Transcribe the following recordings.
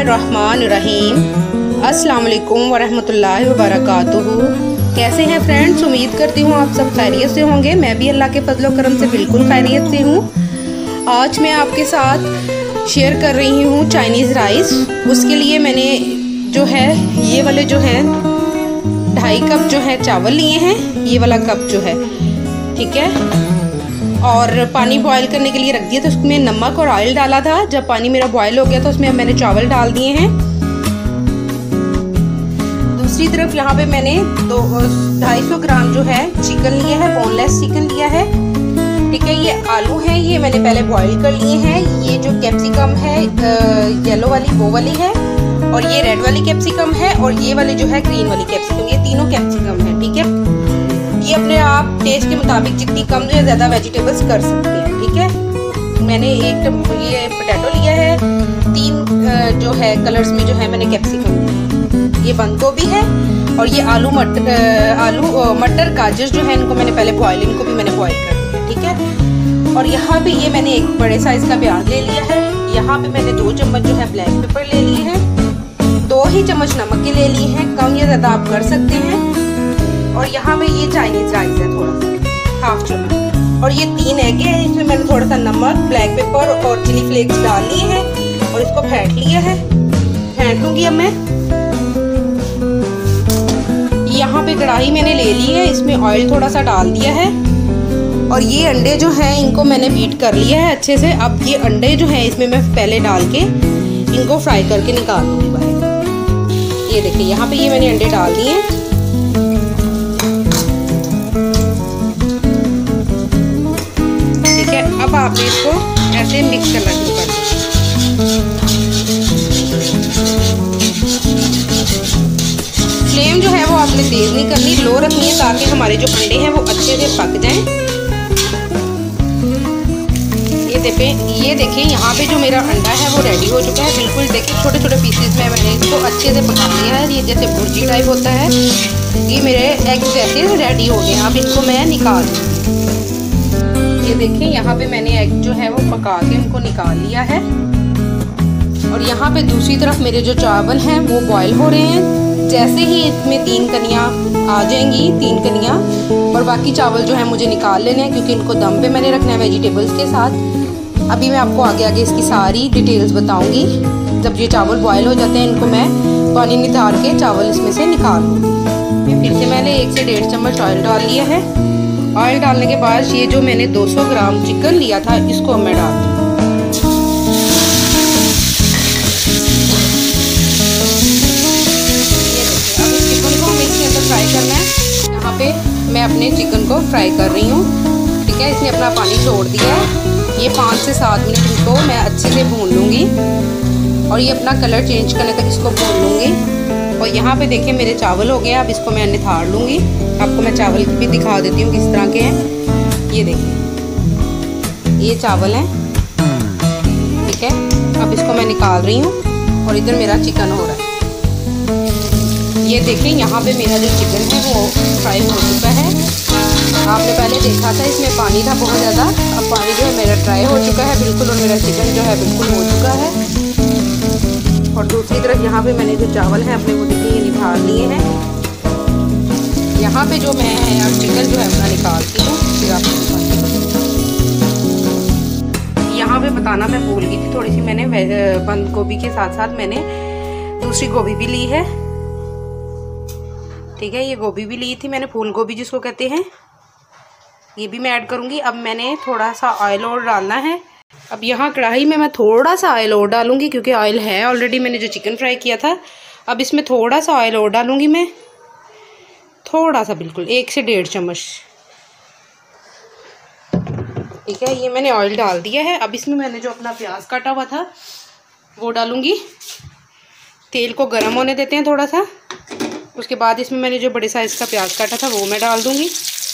बिस्मिल्लाहिर्रहमानिर्रहीम। अस्सलाम वालेकुम वरहमतुल्लाहि वबरकातुहू। कैसे हैं फ्रेंड्स? उम्मीद करती हूँ आप सब खैरियत से होंगे। मैं भी अल्लाह के फजलो करम से बिल्कुल खैरियत से हूँ। आज मैं आपके साथ शेयर कर रही हूँ चाइनीज़ राइस। उसके लिए मैंने जो है ये वाले जो है 2.5 कप जो है चावल लिए हैं, ये वाला कप जो है, ठीक है। और पानी बॉईल करने के लिए रख दिया, तो उसमें नमक और ऑयल डाला था। जब पानी मेरा बॉईल हो गया तो उसमें मैंने चावल डाल दिए हैं। दूसरी तरफ यहाँ पे मैंने 250 ग्राम जो है चिकन लिया है, बोनलेस चिकन लिया है, ठीक है। ये आलू हैं, ये मैंने पहले बॉईल कर लिए हैं। ये जो कैप्सिकम है येलो वाली वो वाली है, और ये रेड वाली कैप्सिकम है, और ये वाली जो है ग्रीन वाली कैप्सिकम, ये तीनों कैप्सिकम है, ठीक है। ये अपने आप टेस्ट के मुताबिक जितनी कम या ज़्यादा वेजिटेबल्स कर सकते हैं, ठीक है। मैंने ये पोटैटो लिया है, 3 जो है कलर्स में जो है मैंने कैप्सिकम लिया। ये बंद गोभी है, और ये आलू मटर गाजर जो है इनको मैंने पहले इनको भी मैंने बॉईल कर दिया, ठीक है। और यहाँ पे ये मैंने एक बड़े साइज का प्याज ले लिया है। यहाँ पे मैंने 2 चम्मच जो है ब्लैक पेपर ले लिए हैं, 2 ही चम्मच नमक के ले लिए हैं, कम या ज़्यादा आप कर सकते हैं। और यहाँ पे ये चाइनीज राइस है, थोड़ा सा 1/2 चम्मच, और ये 3 एग है। इसमें मैंने थोड़ा सा नमक, ब्लैक पेपर और चिली फ्लेक्स डाल लिए हैं, और इसको फेंट लिया है। फेंट लूंगी अब मैं। यहाँ पे कढ़ाई मैंने ले ली है, इसमें ऑयल थोड़ा सा डाल दिया है, और ये अंडे जो हैं इनको मैंने बीट कर लिया है अच्छे से। अब ये अंडे जो हैं इसमें मैं पहले डाल के इनको फ्राई करके निकाल लूँगी बाहर। ये देखिए यहाँ पे ये मैंने अंडे डाल दिए हैं। अब आपने इसको ऐसे मिक्स करना शुरू कर दें। फ्लेम जो है वो आपने तेज नहीं करनी, लो रखनी है, ताकि हमारे जो अंडे हैं वो अच्छे से पक जाएं। ये देखिए यहाँ पे जो मेरा अंडा है वो रेडी हो चुका है, बिल्कुल देखिए छोटे छोटे पीसेस में मैंने इसको अच्छे से पका लिया है। ये जैसे भुर्जी टाइप होता है, ये मेरे एग जैसे रेडी हो गए। अब इनको मैं निकाल दूँ। ये देखिए यहाँ पे मैंने एग जो है वो पका के इनको निकाल लिया है, और यहाँ पे दूसरी तरफ मेरे जो चावल हैं वो बॉईल हो रहे हैं। जैसे ही इसमें 3 कनियाँ आ जाएंगी, 3 कनियाँ, और बाकी चावल जो है मुझे निकाल लेने हैं, क्योंकि इनको दम पे मैंने रखना है वेजिटेबल्स के साथ। अभी मैं आपको आगे आगे इसकी सारी डिटेल्स बताऊँगी। जब ये चावल बॉयल हो जाते हैं इनको मैं पानी नितार के चावल इसमें से निकाल लूँगी। फिर से मैंने 1 से 1.5 चम्मच ऑयल डाल लिया है। ऑयल डालने के बाद ये जो मैंने 200 ग्राम चिकन लिया था इसको मैं डाल दूँ। अब इस चिकन को हमें इसके अंदर फ्राई करना है। यहाँ पे मैं अपने चिकन को फ्राई कर रही हूँ, ठीक है। इसने अपना पानी छोड़ दिया है। ये 5 से 7 मिनट इसको मैं अच्छे से भून लूँगी, और ये अपना कलर चेंज करने तक इसको भून लूँगी। और यहाँ पे देखिए मेरे चावल हो गए। अब इसको मैं निथार लूँगी। आपको मैं चावल भी दिखा देती हूँ किस तरह के हैं। ये देखिए ये चावल हैं, ठीक है। अब इसको मैं निकाल रही हूँ, और इधर मेरा चिकन हो रहा है। ये देखिए यहाँ पे मेरा जो चिकन है वो फ्राई हो चुका है। आपने पहले देखा था इसमें पानी था बहुत ज़्यादा, अब पानी जो है मेरा ड्राई हो चुका है बिल्कुल, और मेरा चिकन जो है बिल्कुल हो चुका है। और दूसरी तरफ यहाँ पे मैंने जो चावल हैं अपने वो देखिए निकाल लिए हैं। यहाँ पे जो मैं है अब चिकन जो है अपना निकालती हूँ, फिर आपको यहाँ पे बताना मैं भूल गई थी, थोड़ी सी मैंने बंद गोभी के साथ साथ मैंने दूसरी गोभी भी ली है, ठीक है। ये गोभी भी ली थी मैंने, फूल गोभी जिसको कहते हैं, ये भी मैं ऐड करूँगी। अब मैंने थोड़ा सा ऑयल और डालना है। अब यहाँ कढ़ाई में मैं थोड़ा सा ऑयल और डालूंगी, क्योंकि ऑयल है ऑलरेडी मैंने जो चिकन फ्राई किया था। अब इसमें थोड़ा सा ऑयल और डालूंगी मैं, थोड़ा सा, बिल्कुल 1 से 1.5 चम्मच, ठीक है। ये मैंने ऑयल डाल दिया है। अब इसमें मैंने जो अपना प्याज काटा हुआ था वो डालूंगी। तेल को गर्म होने देते हैं थोड़ा सा। उसके बाद इसमें मैंने जो बड़े साइज़ का प्याज काटा था वो मैं डाल दूँगी।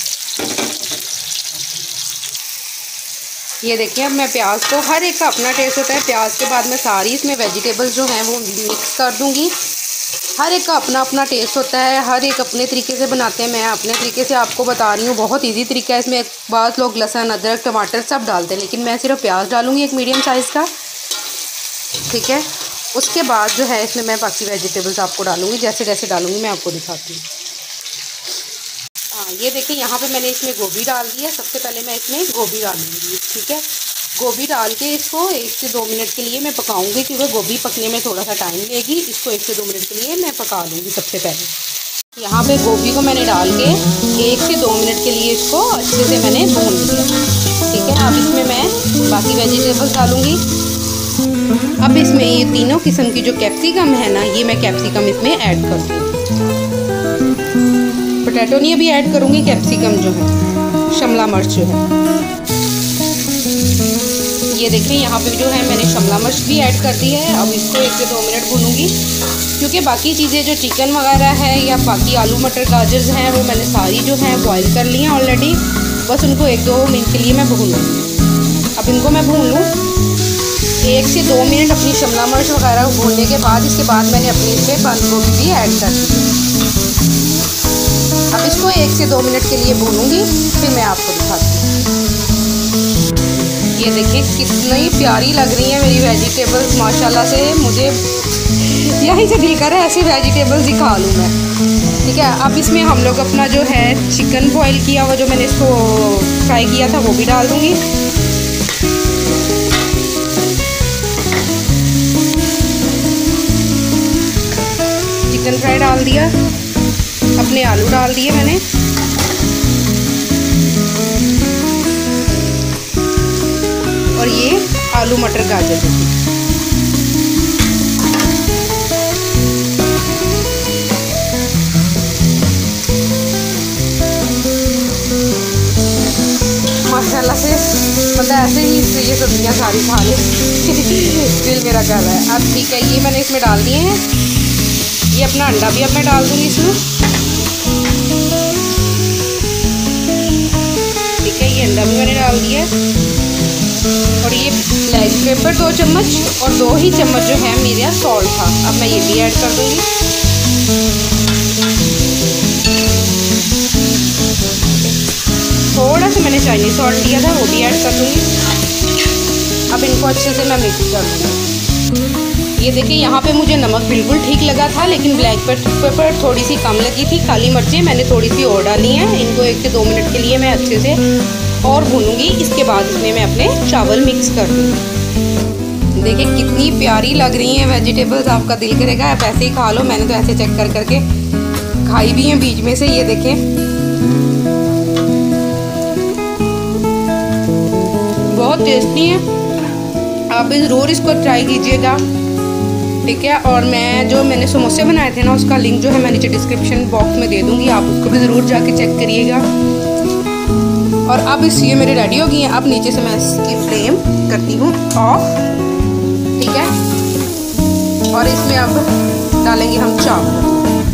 ये देखिए अब मैं प्याज को, हर एक का अपना टेस्ट होता है। प्याज के बाद मैं सारी इसमें वेजिटेबल्स जो हैं वो मिक्स कर दूँगी। हर एक का अपना अपना टेस्ट होता है, हर एक अपने तरीके से बनाते हैं। मैं अपने तरीके से आपको बता रही हूँ, बहुत इजी तरीका है। इसमें बाद लोग लहसुन, अदरक, टमाटर सब डालते हैं, लेकिन मैं सिर्फ प्याज डालूँगी एक मीडियम साइज़ का, ठीक है। उसके बाद जो है इसमें मैं बाकी वेजिटेबल्स आपको डालूँगी, जैसे जैसे डालूँगी मैं आपको दिखाती हूँ। हाँ, ये देखिए यहाँ पे मैंने इसमें गोभी डाल दी है। सबसे पहले मैं इसमें गोभी डालूँगी, ठीक है। गोभी डाल के इसको 1 से 2 मिनट के लिए मैं पकाऊंगी, क्योंकि गोभी पकने में थोड़ा सा टाइम लेगी। इसको 1 से 2 मिनट के लिए मैं पका लूँगी। सबसे पहले यहाँ पे गोभी को मैंने डाल के 1 से 2 मिनट के लिए इसको अच्छे से मैंने भून लिया, ठीक है। अब इसमें मैं बाकी वेजिटेबल्स डालूँगी। अब इसमें ये तीनों किस्म की जो कैप्सिकम है ना, ये मैं कैप्सिकम इसमें ऐड कर दूँगी। पोटैटो नहीं अभी ऐड करूँगी, कैप्सिकम जो है, शिमला मिर्च जो है। ये देखिए यहाँ पे जो है मैंने शिमला मिर्च भी ऐड कर दी है। अब इसको 1 से 2 मिनट भूनूंगी, क्योंकि बाकी चीज़ें जो चिकन वगैरह है या बाकी आलू मटर गाजर्स हैं वो मैंने सारी जो है बॉईल कर ली हैं ऑलरेडी। बस उनको 1-2 मिनट के लिए मैं भून लूँगी। अब इनको मैं भून लूँ 1 से 2 मिनट अपनी शिमला मिर्च वगैरह भूनने के बाद, इसके बाद मैंने अपनी इसमें बंद गोभी भी ऐड कर दी। अब इसको 1 से 2 मिनट के लिए भूनूंगी, फिर मैं आपको दिखाती हूँ। ये देखिए कितनी प्यारी लग रही है मेरी वेजिटेबल्स, माशाल्लाह से। मुझे यहीं से दिल कर रहा है ऐसे वेजिटेबल्स ही खा लूँ मैं, ठीक है। अब इसमें हम लोग अपना जो है चिकन बॉईल किया हुआ, जो मैंने इसको फ्राई किया था, वो भी डाल दूँगी। चिकन फ्राई डाल दिया, अपने आलू डाल दिए मैंने, और ये आलू मटर गाजर देखिए। माशाल्लाह से मतलब ऐसे ही ये सब्जियां सारी खा ले दिल मेरा कर रहा है। अब ठीक है, ये मैंने इसमें डाल दिए हैं। ये अपना अंडा भी अब मैं डाल दूँगी इसमें, ठीक है। ये अंडा भी मैंने डाल दिया, और ये ब्लैक पेपर 2 चम्मच और 2 ही चम्मच जो है मेरा सॉल्ट था। अब मैं ये भी ऐड कर दूँगी। थोड़ा सा मैंने चाइनीज सॉल्ट लिया था, वो भी ऐड कर दूँगी। अब इनको अच्छे से मैं मिक्स कर दूँगी। ये देखिए यहाँ पे मुझे नमक बिल्कुल ठीक लगा था, लेकिन ब्लैक पेपर थोड़ी सी कम लगी थी। काली मिर्चें मैंने थोड़ी सी और डाली हैं। इनको 1 से 2 मिनट के लिए मैं अच्छे से और भूनूंगी। इसके बाद इसमें मैं अपने चावल मिक्स कर दूँगी। देखिए कितनी प्यारी लग रही हैं वेजिटेबल्स, आपका दिल करेगा आप ऐसे ही खा लो। मैंने तो ऐसे चेक कर करके खाई भी हैं बीच में से। ये देखें बहुत टेस्टी है, आप भी ज़रूर इसको ट्राई कीजिएगा, ठीक है। और मैंने समोसे बनाए थे ना, उसका लिंक जो है मैं नीचे डिस्क्रिप्शन बॉक्स में दे दूँगी, आप उसको भी ज़रूर जाके चेक करिएगा। और अब ये मेरी रेडी हो गई हैं। अब नीचे से मैं इसकी फ्लेम करती हूँ ऑफ, ठीक है। और इसमें अब डालेंगे हम चावल।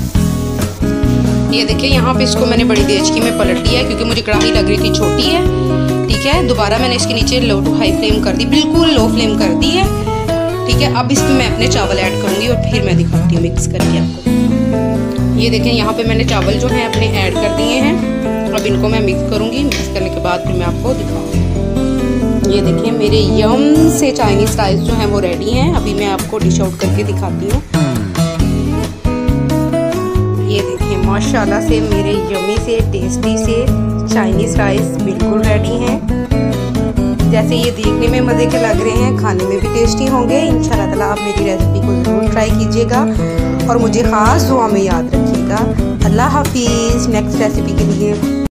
ये देखिए यहाँ पे इसको मैंने बड़ी तेज की में पलट लिया है, क्योंकि मुझे कढ़ाई लग रही थी छोटी है, ठीक है। दोबारा मैंने इसके नीचे लो टू हाई फ्लेम कर दी, बिल्कुल लो फ्लेम कर दी है, ठीक है। अब इसमें मैं अपने चावल ऐड करूँगी और फिर मैं दिखाती हूँ मिक्स करके आपको। ये देखें यहाँ पे मैंने चावल जो है अपने ऐड कर दिए हैं। अब इनको मैं मिक्स करूँगी, मिक्स करने के बाद फिर मैं आपको दिखाऊँगी। ये देखिए मेरे यम से चाइनीज़ राइस जो हैं वो रेडी हैं। अभी मैं आपको डिश आउट करके दिखाती हूँ। ये देखिए माशाल्लाह से मेरे यमी से टेस्टी से चाइनीज़ राइस बिल्कुल रेडी हैं। जैसे ये देखने में मज़े के लग रहे हैं, खाने में भी टेस्टी होंगे। इंशाल्लाह ताला आप मेरी रेसिपी को ज़रूर ट्राई कीजिएगा और मुझे ख़ास दुआ में याद रखिएगा। अल्लाह हाफिज़। नेक्स्ट रेसिपी के लिए